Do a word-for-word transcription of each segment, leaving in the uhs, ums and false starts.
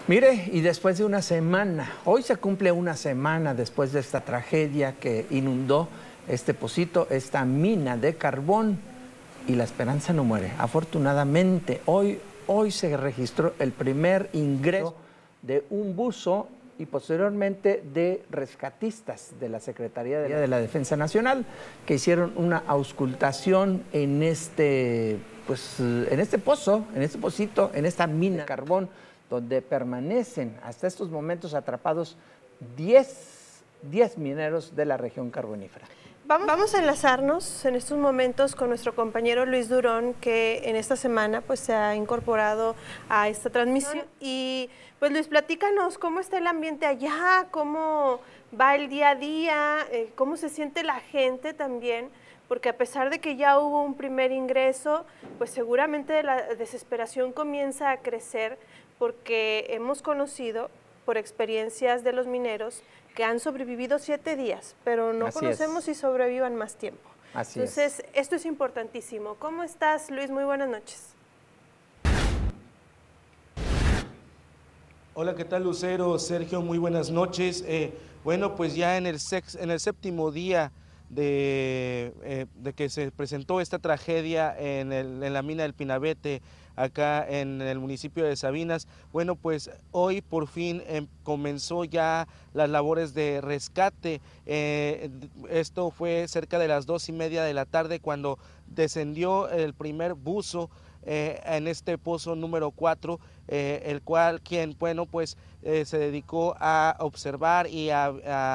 Mire, y después de una semana, hoy se cumple una semana después de esta tragedia que inundó este pocito, esta mina de carbón, y la esperanza no muere. Afortunadamente, hoy, hoy se registró el primer ingreso de un buzo y posteriormente de rescatistas de la Secretaría de la Defensa Nacional, que hicieron una auscultación en este, pues, en este pozo, en este pocito, en esta mina de carbón, donde permanecen hasta estos momentos atrapados diez mineros de la región carbonífera. Vamos a enlazarnos en estos momentos con nuestro compañero Luis Durón, que en esta semana pues se ha incorporado a esta transmisión. Y pues Luis, platícanos cómo está el ambiente allá, cómo va el día a día, eh, cómo se siente la gente también, porque a pesar de que ya hubo un primer ingreso, pues seguramente la desesperación comienza a crecer, porque hemos conocido por experiencias de los mineros que han sobrevivido siete días, pero no Así conocemos es. si sobrevivan más tiempo. Así Entonces, es. esto es importantísimo. ¿Cómo estás, Luis? Muy buenas noches. Hola, ¿qué tal, Lucero? Sergio, muy buenas noches. Eh, bueno, pues ya en el, sex, en el séptimo día de, eh, de que se presentó esta tragedia en, el, en la mina del Pinabete, acá en el municipio de Sabinas, bueno, pues hoy por fin eh, comenzó ya las labores de rescate. Eh, esto fue cerca de las dos y media de la tarde cuando descendió el primer buzo eh, en este pozo número cuatro, eh, el cual quien, bueno, pues eh, se dedicó a observar y a,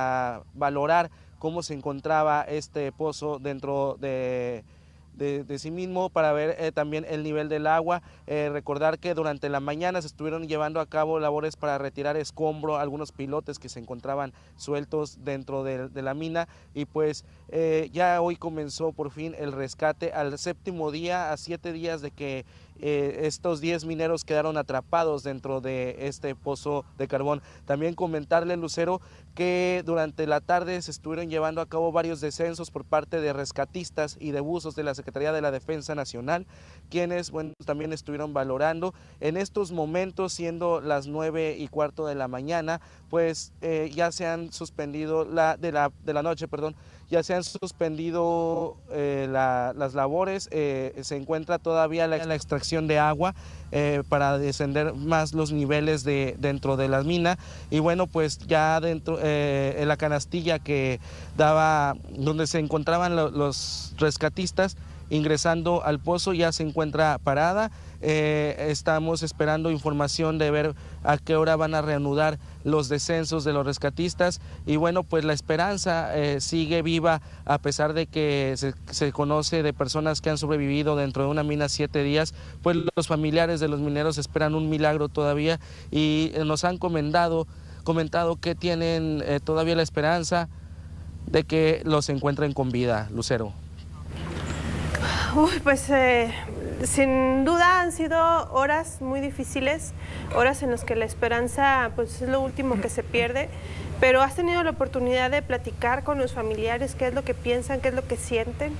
a valorar cómo se encontraba este pozo dentro de... De, de sí mismo para ver eh, también el nivel del agua. Eh, recordar que durante la mañana se estuvieron llevando a cabo labores para retirar escombro, algunos pilotes que se encontraban sueltos dentro de, de la mina, y pues eh, ya hoy comenzó por fin el rescate al séptimo día, a siete días de que eh, estos diez mineros quedaron atrapados dentro de este pozo de carbón. También comentarle, Lucero, que durante la tarde se estuvieron llevando a cabo varios descensos por parte de rescatistas y de buzos de la Secretaría de la Defensa Nacional, quienes, bueno, también estuvieron valorando. En estos momentos, siendo las nueve y cuarto de la mañana, pues eh, ya se han suspendido, la, de, la, de la noche, perdón, ya se han suspendido eh, la, las labores, eh, se encuentra todavía la, la extracción de agua eh, para descender más los niveles de, dentro de la mina, y bueno, pues ya dentro, eh, en la canastilla que daba, donde se encontraban lo, los rescatistas, ingresando al pozo ya se encuentra parada. Eh, estamos esperando información de ver a qué hora van a reanudar los descensos de los rescatistas, y bueno, pues la esperanza eh, sigue viva a pesar de que se, se conoce de personas que han sobrevivido dentro de una mina siete días, pues los familiares de los mineros esperan un milagro todavía, y nos han comentado, comentado que tienen eh, todavía la esperanza de que los encuentren con vida, Lucero. Uy, pues eh, sin duda han sido horas muy difíciles, horas en las que la esperanza pues es lo último que se pierde, pero ¿has tenido la oportunidad de platicar con los familiares qué es lo que piensan, qué es lo que sienten?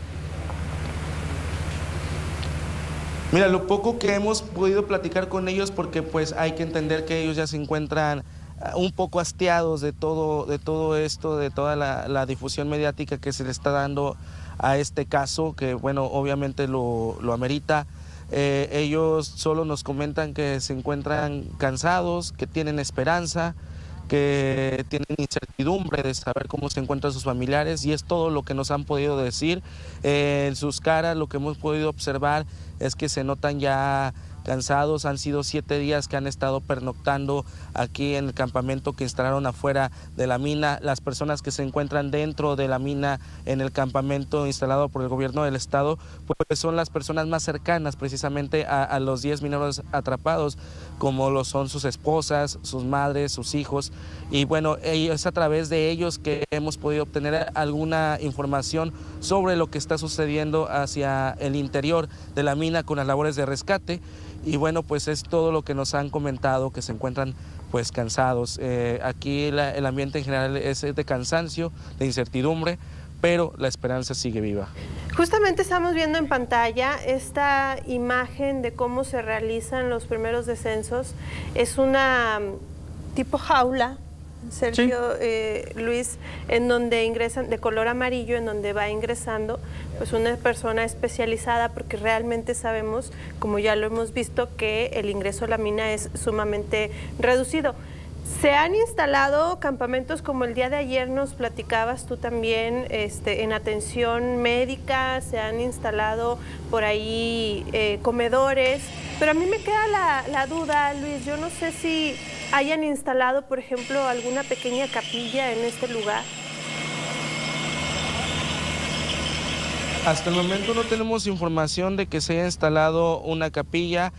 Mira, lo poco que hemos podido platicar con ellos, porque pues hay que entender que ellos ya se encuentran un poco hastiados de todo, de todo esto, de toda la, la difusión mediática que se le está dando a este caso, que bueno, obviamente lo, lo amerita. Eh, ellos solo nos comentan que se encuentran cansados, que tienen esperanza, que tienen incertidumbre de saber cómo se encuentran sus familiares, y es todo lo que nos han podido decir. Eh, en sus caras lo que hemos podido observar es que se notan ya cansados. Han sido siete días que han estado pernoctando aquí en el campamento que instalaron afuera de la mina. Las personas que se encuentran dentro de la mina en el campamento instalado por el gobierno del estado, pues son las personas más cercanas precisamente a, a los diez mineros atrapados, como lo son sus esposas, sus madres, sus hijos, y bueno, es a través de ellos que hemos podido obtener alguna información sobre lo que está sucediendo hacia el interior de la mina con las labores de rescate. Y bueno, pues es todo lo que nos han comentado, que se encuentran pues cansados. Eh, aquí la, el ambiente en general es de cansancio, de incertidumbre, pero la esperanza sigue viva. Justamente estamos viendo en pantalla esta imagen de cómo se realizan los primeros descensos. Es una tipo jaula, Sergio, sí. eh, Luis, en donde ingresan, de color amarillo, en donde va ingresando pues una persona especializada, porque realmente sabemos, como ya lo hemos visto, que el ingreso a la mina es sumamente reducido. Se han instalado campamentos, como el día de ayer nos platicabas tú también, este, en atención médica, se han instalado por ahí eh, comedores, pero a mí me queda la, la duda, Luis, yo no sé si hayan instalado, por ejemplo, alguna pequeña capilla en este lugar. Hasta el momento no tenemos información de que se haya instalado una capilla.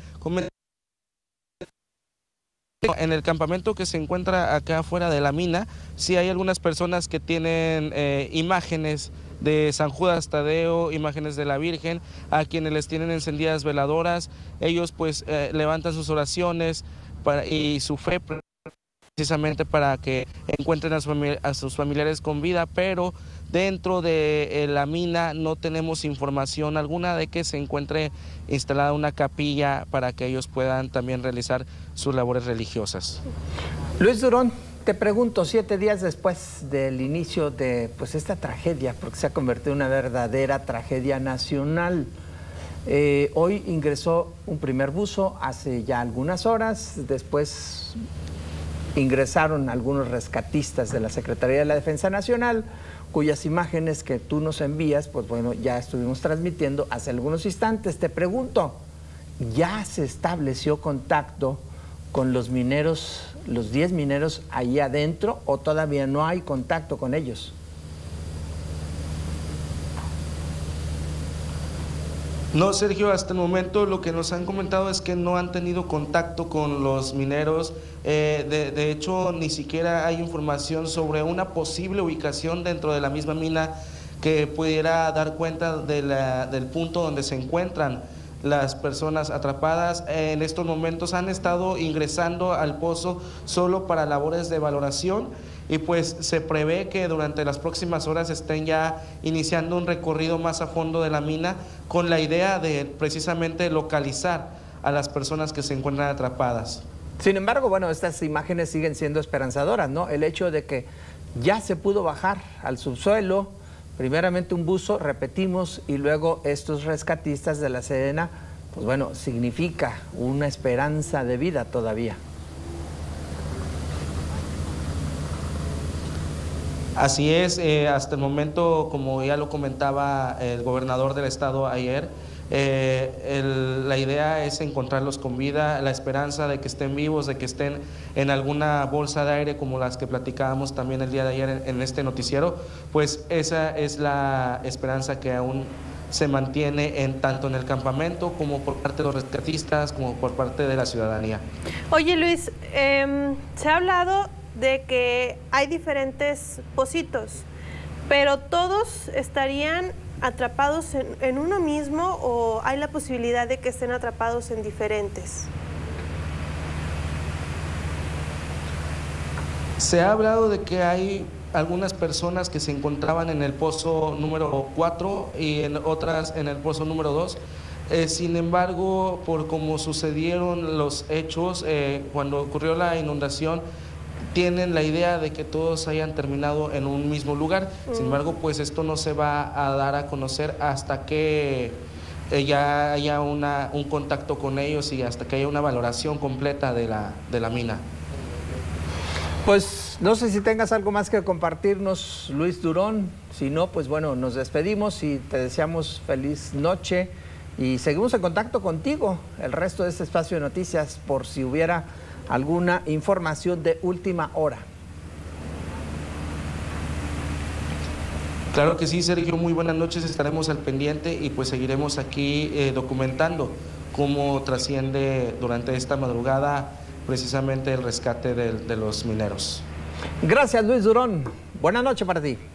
En el campamento que se encuentra acá afuera de la mina, sí hay algunas personas que tienen eh, imágenes de San Judas Tadeo, imágenes de la Virgen, a quienes les tienen encendidas veladoras. Ellos pues eh, levantan sus oraciones para, y su fe precisamente para que encuentren a, su, a sus familiares con vida, pero dentro de eh, la mina no tenemos información alguna de que se encuentre instalada una capilla para que ellos puedan también realizar sus labores religiosas. Luis Durón, te pregunto, siete días después del inicio de pues esta tragedia, porque se ha convertido en una verdadera tragedia nacional, eh, hoy ingresó un primer buzo hace ya algunas horas, después ingresaron algunos rescatistas de la Secretaría de la Defensa Nacional, cuyas imágenes que tú nos envías, pues bueno, ya estuvimos transmitiendo hace algunos instantes. Te pregunto, ¿ya se estableció contacto con los mineros, los diez mineros ahí adentro, o todavía no hay contacto con ellos? No, Sergio, hasta el momento lo que nos han comentado es que no han tenido contacto con los mineros. Eh, de, de hecho, ni siquiera hay información sobre una posible ubicación dentro de la misma mina que pudiera dar cuenta de la, del punto donde se encuentran las personas atrapadas. En estos momentos han estado ingresando al pozo solo para labores de valoración, y pues se prevé que durante las próximas horas estén ya iniciando un recorrido más a fondo de la mina con la idea de precisamente localizar a las personas que se encuentran atrapadas. Sin embargo, bueno, estas imágenes siguen siendo esperanzadoras, ¿no? El hecho de que ya se pudo bajar al subsuelo, primeramente un buzo, repetimos, y luego estos rescatistas de la Sedena, pues bueno, significa una esperanza de vida todavía. Así es, eh, hasta el momento, como ya lo comentaba el gobernador del estado ayer, eh, el, la idea es encontrarlos con vida, la esperanza de que estén vivos, de que estén en alguna bolsa de aire como las que platicábamos también el día de ayer en, en este noticiero, pues esa es la esperanza que aún se mantiene en tanto en el campamento como por parte de los rescatistas, como por parte de la ciudadanía. Oye, Luis, eh, se ha hablado de que hay diferentes pocitos, pero todos estarían atrapados en, en uno mismo, o hay la posibilidad de que estén atrapados en diferentes. Se ha hablado de que hay algunas personas que se encontraban en el pozo número cuatro y en otras en el pozo número dos. Eh, sin embargo, por cómo sucedieron los hechos, eh, cuando ocurrió la inundación, tienen la idea de que todos hayan terminado en un mismo lugar. Mm. Sin embargo, pues esto no se va a dar a conocer hasta que eh, ya haya una, un contacto con ellos y hasta que haya una valoración completa de la, de la mina. Pues no sé si tengas algo más que compartirnos, Luis Durón. Si no, pues bueno, nos despedimos y te deseamos feliz noche y seguimos en contacto contigo el resto de este espacio de noticias por si hubiera alguna información de última hora. Claro que sí, Sergio, muy buenas noches, estaremos al pendiente y pues seguiremos aquí eh, documentando cómo trasciende durante esta madrugada precisamente el rescate de, de los mineros. Gracias, Luis Durón. Buenas noches para ti.